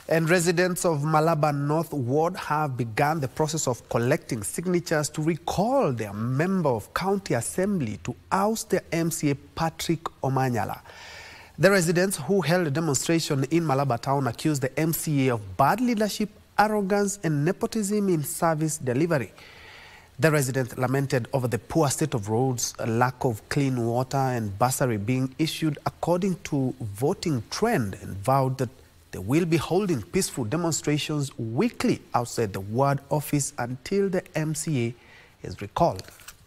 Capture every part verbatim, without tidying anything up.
And residents of Malaba North ward have begun the process of collecting signatures to recall their member of county assembly to oust the M C A Patrick Omanyala. The residents who held a demonstration in Malaba town accused the M C A of bad leadership, arrogance and nepotism in service delivery. The residents lamented over the poor state of roads, a lack of clean water and bursary being issued according to voting trend, and vowed that they will be holding peaceful demonstrations weekly outside the ward office until the M C A is recalled.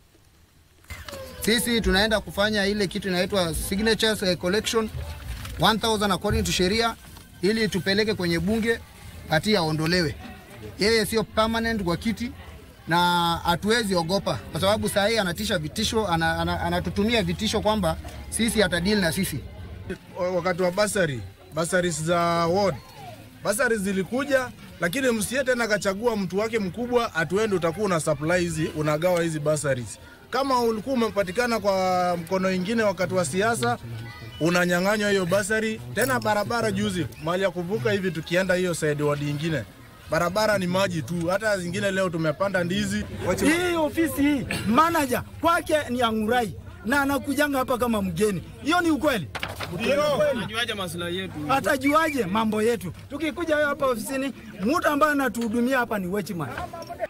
Sisi tunaenda kufanya ile kitu inaitwa signatures uh, collection one thousand according to sheria, ili tupeleke kwenye bunge ati aondolewe. Yeye sio permanent kwa kiti na hatuwezi ogopa kwa sababu saa hii anatisha vitisho, anatutumia ana, ana vitisho kwamba sisi atadeal na sisi. Wakati wa bursary, bursaries za ward, bursaries zilikuja, lakini msie tena kachagua mtu wake mkubwa atuende utakuwa una supply hizi, unagawa hizi bursaries. Kama ulikuwa umepatikana kwa mkono mwingine wakati wa siasa, unanyang'anywa hiyo bursary. Tena barabara juzi mali ya kuvuka hivi tukienda hiyo side ward nyingine, barabara ni maji tu, hata zingine leo tumepanda ndizi. Hii ofisi hii manager kwake ni angurai na anakujanga hapa kama mgeni. Hiyo ni ukweli? Anajuaje maslahi yetu? Atajuaje mambo yetu? Tukikuja hapa ofisini, mtu ambaye anatuhudumia hapa ni watchman.